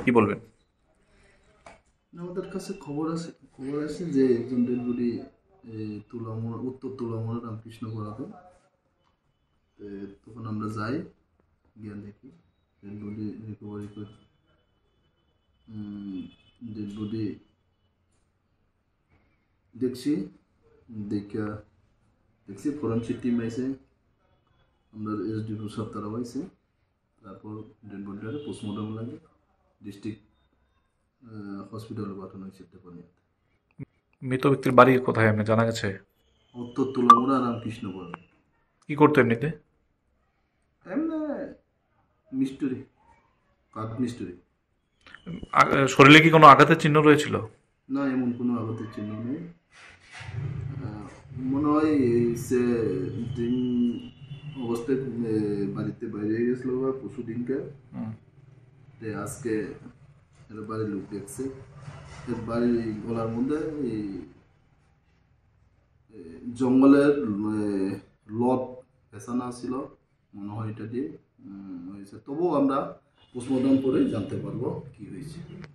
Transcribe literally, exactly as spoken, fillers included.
কি বলবেন? আমাদের কাছে খবর আছে খবর আছে যে একজন ডেড বডি তুলামোড়া উত্তর তুলামোড়া রামকৃষ্ণপুরাতে। তো তখন আমরা যাই, গিয়ে দেখি ডেড বডি রিকভারি করে ডেড বডি দেখছি দেখা দেখছি ফরেন্সিক টিম আইসে, আমরা এসডিপি সব তারা আইসে। তারপর ডেড বডিটারে পোস্টমর্টম লাগে ডিস্ট্রিক্ট হসপিটালে পাঠানো হয়েছে টেপানিয়াতে। মৃত ব্যক্তির বাড়ি কোথায় এমনি জানা গেছে? উত্তর তুলামোড়া রামকৃষ্ণপুর। কি করতো এমনিতে? এমনি মিস্ত্রি, কাঠ মিস্ত্রি। আ- শরীরে কি কোনো আঘাতের চিহ্ন রয়েছিল? না, এমন কোনো আঘাতের চিহ্ন নেই। আহ, মনে হয় এই সে দিন অবস্থায় এ, বাড়িতে বাইরে গেছিল বা পরশু দিনকে। হুম। যে আজকে এর বাড়ির লোক দেখছে, এর বাড়ির এই গলার মধ্যে এই এ, জঙ্গলের এ, লট পেছানো ছিল, মনে হয় এটা দিয়ে উম, হয়েছে। তবুও আমরা পোস্টমর্টম করে জানতে পারবো কি হয়েছে।